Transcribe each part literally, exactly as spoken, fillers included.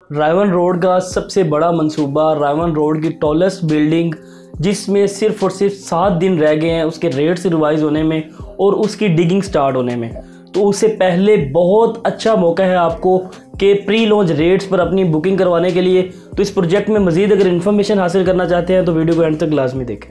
रायवन Road का सबसे बड़ा मंसूबा, रायवन रोड की टॉलेस्ट बिल्डिंग, जिसमें सिर्फ और सिर्फ सात दिन रह गए हैं उसके रेट्स रिवाइज होने में और उसकी डिगिंग स्टार्ट होने में। तो उससे पहले बहुत अच्छा मौका है आपको कि प्री लॉन्च रेट्स पर अपनी बुकिंग करवाने के लिए। तो इस प्रोजेक्ट में मज़ीद अगर इन्फॉर्मेशन हासिल करना चाहते हैं तो वीडियो को एंड तक लाजमी देखें।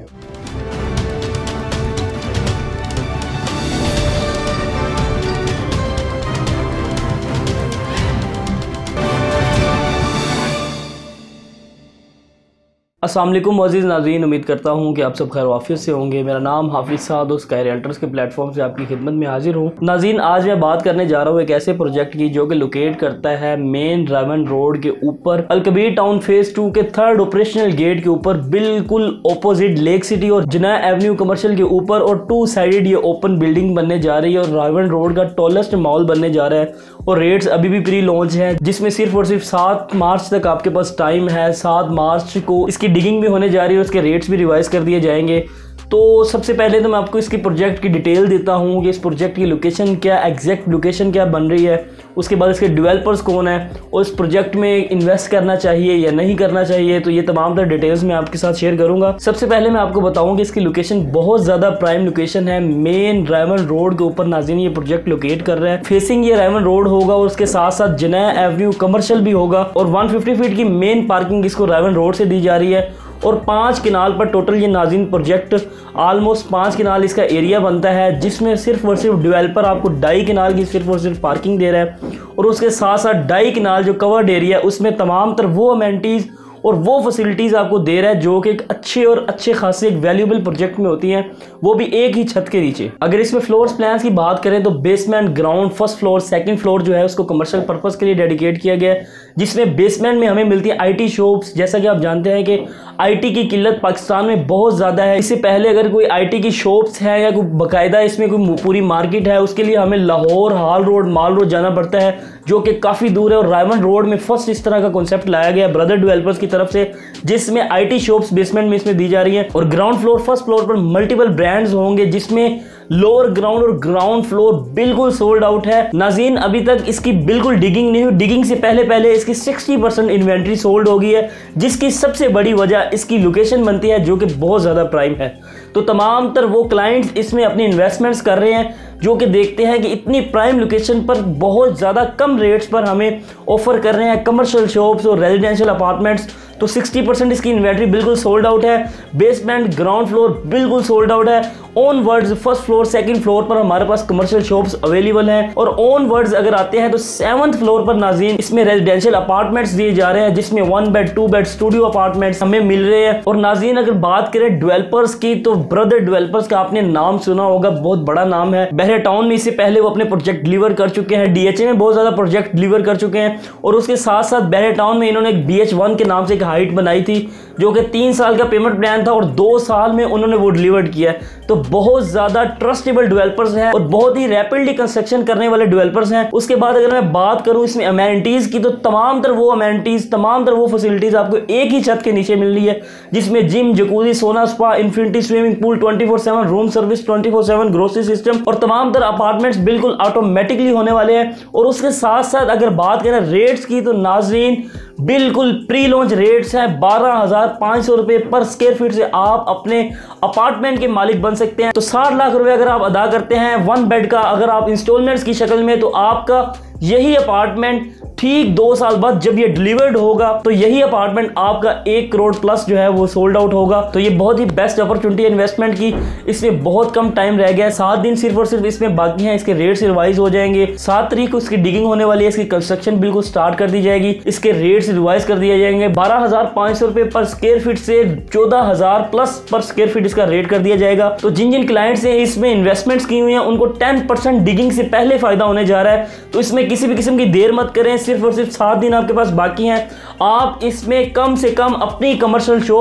अस्सलाम वालेकुम अज़ीज़ नाज़रीन, उम्मीद करता हूँ कि आप सब खैर वाफियत से होंगे। मेरा नाम हाफिज़ साद और स्काई रियल्टर्स के प्लेटफॉर्म से आपकी खिदमत में हाजिर हूँ। नाज़रीन, आज मैं बात करने जा रहा हूँ एक ऐसे प्रोजेक्ट की जो कि लोकेट करता है मेन रायवन रोड के ऊपर अलकबीर टाउन फेज टू के थर्ड ऑपरेशनल गेट के ऊपर, बिल्कुल ऑपोजिट लेक सिटी और जना एवेन्यू कमर्शियल के ऊपर। और टू साइडेड ये ओपन बिल्डिंग बनने जा रही है और रायवन रोड का टॉलेस्ट मॉल बनने जा रहा है। और रेट्स अभी भी प्री लॉन्च है, जिसमें सिर्फ और सिर्फ सात मार्च तक आपके पास टाइम है। सात मार्च को इसकी डिगिंग भी होने जा रही है, उसके रेट्स भी रिवाइज कर दिए जाएंगे। तो सबसे पहले तो मैं आपको इसकी प्रोजेक्ट की डिटेल देता हूँ कि इस प्रोजेक्ट की लोकेशन क्या, एग्जैक्ट लोकेशन क्या बन रही है, उसके बाद इसके डेवलपर्स कौन है और इस प्रोजेक्ट में इन्वेस्ट करना चाहिए या नहीं करना चाहिए। तो ये तमाम तरह डिटेल्स मैं आपके साथ शेयर करूँगा। सबसे पहले मैं आपको बताऊँ कि इसकी लोकेशन बहुत ज़्यादा प्राइम लोकेशन है, मेन रायवन रोड के ऊपर नाज़रीन ये प्रोजेक्ट लोकेट कर रहा है। फेसिंग ये रायवन रोड होगा और उसके साथ साथ जना एवेन्यू कमर्शियल भी होगा और वन फिफ्टी फीट की मेन पार्किंग इसको रायवन रोड से दी जा रही है। और पाँच किनाल पर टोटल ये नाज़रीन प्रोजेक्ट ऑलमोस्ट पाँच किनाल इसका एरिया बनता है, जिसमें सिर्फ और सिर्फ डेवलपर आपको ढाई किनाल की सिर्फ और सिर्फ पार्किंग दे रहा है। और उसके साथ साथ ढाई किनाल जो कवर्ड एरिया है उसमें तमाम तर वो अमेनिटीज़ और वो फैसिलिटीज़ आपको दे रहा है जो कि एक अच्छे और अच्छे खासे एक वैल्यूएबल प्रोजेक्ट में होती हैं, वो भी एक ही छत के नीचे। अगर इसमें फ्लोर्स प्लान्स की बात करें तो basement, ground, first floor, second floor जो है उसको कमर्शियल पर्पस के लिए डेडिकेट किया गया है, जिसमें बेसमेंट में हमें मिलती है आईटी शॉप्स। जैसा कि आप जानते हैं कि आईटी की किल्लत पाकिस्तान में बहुत ज़्यादा है। इससे पहले अगर कोई आईटी की शॉप्स है या कोई बाकायदा इसमें कोई पूरी मार्केट है, उसके लिए हमें Lahore, Hall Road, Mall Road जाना पड़ता है, जो कि काफ़ी दूर है। और रायवन रोड में फर्स्ट इस तरह का कॉन्सेप्ट लाया गया ब्रदर डेवलपर्स की तरफ से, जिसमें आईटी शॉप्स बेसमेंट में इसमें दी जा रही है। और ग्राउंड फ्लोर, फर्स्ट फ्लोर पर मल्टीपल ब्रांड्स होंगे, जिसमें लोअर ग्राउंड और ग्राउंड फ्लोर बिल्कुल सोल्ड आउट है। नाज़रीन, अभी तक इसकी बिल्कुल डिगिंग नहीं हुई। डिगिंग से पहले पहले इसकी साठ परसेंट इन्वेंट्री सोल्ड हो गई है, जिसकी सबसे बड़ी वजह इसकी लोकेशन बनती है जो कि बहुत ज़्यादा प्राइम है। तो तमाम तर वो क्लाइंट्स इसमें अपनी इन्वेस्टमेंट्स कर रहे हैं जो कि देखते हैं कि इतनी प्राइम लोकेशन पर बहुत ज़्यादा कम रेट्स पर हमें ऑफर कर रहे हैं कमर्शियल शॉप्स और रेजिडेंशियल अपार्टमेंट्स। तो साठ परसेंट इसकी इन्वेंट्री बिल्कुल सोल्ड आउट है। बेसमेंट, ग्राउंड फ्लोर बिल्कुल सोल्ड आउट है। Onwards first floor, second floor पर हमारे पास कमर्शियल शॉप्स अवेलेबल हैं। और ऑन वर्ड्स अगर आते हैं तो सेवंथ फ्लोर पर नाज़रीन इसमें रेजिडेंशियल अपार्टमेंट्स दिए जा रहे हैं, जिसमें one bed, two bed studio apartments हमें मिल रहे हैं। और नाज़रीन, अगर बात करें डेवलपर्स की तो ब्रदर डेवलपर्स का आपने नाम सुना होगा, बहुत बड़ा नाम है। बहरे टाउन में इससे पहले वो अपने प्रोजेक्ट डिलीवर कर चुके हैं, डीएचए में बहुत ज़्यादा प्रोजेक्ट डिलीवर कर चुके हैं। और उसके साथ साथ बहरे टाउन में इन्होंने एक बी एच वन के नाम से एक हाइट बनाई थी, जो कि तीन साल का पेमेंट प्लान था और दो साल में उन्होंने वो डिलीवर्ड किया है। तो बहुत ज़्यादा ट्रस्टेबल डेवलपर्स हैं और बहुत ही रैपिडली कंस्ट्रक्शन करने वाले डेवलपर्स हैं। उसके बाद अगर मैं बात करूं इसमें अमेनिटीज़ की, तो तमाम तर वो अमेनिटीज़, तमाम तर वो फैसिलिटीज़ आपको एक ही छत के नीचे मिल रही है, जिसमें gym, jacuzzi, sauna spa, infinity swimming pool, twenty four seven room service, twenty four seven grocery system और तमाम तर अपार्टमेंट्स बिल्कुल ऑटोमेटिकली होने वाले हैं। और उसके साथ साथ अगर बात करें रेट्स की तो नाज़रीन बिल्कुल प्री लॉन्च रेट्स हैं। बारह हजार पाँच सौ रुपये पर स्क्वायर फीट से आप अपने अपार्टमेंट के मालिक बन सकते हैं। तो साठ लाख रुपए अगर आप अदा करते हैं वन बेड का, अगर आप इंस्टॉलमेंट्स की शक्ल में, तो आपका यही अपार्टमेंट ठीक दो साल बाद जब ये डिलीवर्ड होगा तो यही अपार्टमेंट आपका एक करोड़ प्लस जो है वो सोल्ड आउट होगा। तो ये बहुत ही बेस्ट अपॉर्चुनिटी है इन्वेस्टमेंट की। इसमें बहुत कम टाइम रह गया है, सात दिन सिर्फ और सिर्फ इसमें बाकी हैं। इसके रेट्स रिवाइज हो जाएंगे। सात तारीख को इसकी डिगिंग होने वाली है, इसकी कंस्ट्रक्शन बिल्कुल स्टार्ट कर दी जाएगी, इसके रेट्स रिवाइज कर दिए जाएंगे। बारह हजार पाँच सौ रुपये पर स्क्वायर फीट से चौदह हजार प्लस पर स्क्वायर फीट इसका रेट कर दिया जाएगा। तो जिन जिन क्लाइंट्स ने इसमें इन्वेस्टमेंट्स की हुई हैं उनको टेन परसेंट डिगिंग से पहले फायदा होने जा रहा है। तो इसमें किसी भी किस्म की देर मत करें, सिर्फ और सिर्फ सात दिन आपके पास बाकी हैं। आप इसमें कम से कम अपनी कमर्शियल शॉप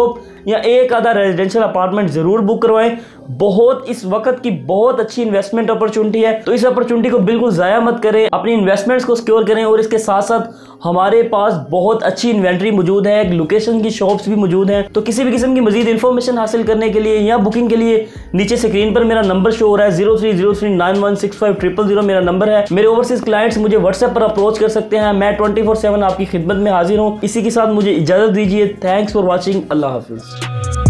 या एक आधा रेजिडेंशियल अपार्टमेंट जरूर बुक करवाएं। बहुत इस वक्त की बहुत अच्छी इन्वेस्टमेंट अपॉर्चुनिटी है, तो इस अपॉर्चुनिटी को बिल्कुल जाया मत करें, अपनी इन्वेस्टमेंट्स को सिक्योर करें। और इसके साथ साथ हमारे पास बहुत अच्छी इन्वेंट्री मौजूद है, लोकेशन की शॉप्स भी मौजूद हैं। तो किसी भी किस्म की मजीद इन्फॉर्मेशन हासिल करने के लिए या बुकिंग के लिए नीचे स्क्रीन पर मेरा नंबर शो हो रहा है, zero three zero three nine one six five triple zero मेरा नंबर है। मेरे ओवरसीज क्लाइंट्स मुझे व्हाट्सएप पर अप्रोच कर सकते हैं। मैं ट्वेंटी फोर सेवन आपकी खिदमत में हाजिर हूँ। इसी के साथ मुझे इजाजत दीजिए। Thanks for watching. अल्लाह हाफिज।